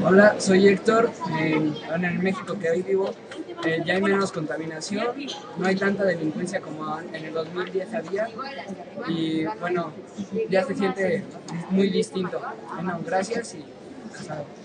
Hola, soy Héctor. En el México que hoy vivo ya hay menos contaminación, no hay tanta delincuencia como en el 2010 había y bueno, ya se siente muy distinto. Bueno, gracias y hasta luego.